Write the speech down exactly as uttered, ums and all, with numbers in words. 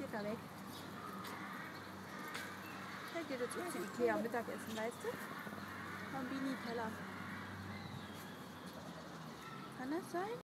Zucker weg. Ich gehe jetzt zu Ikea Mittagessen, weißt du? Bambini-Teller. Kann das sein?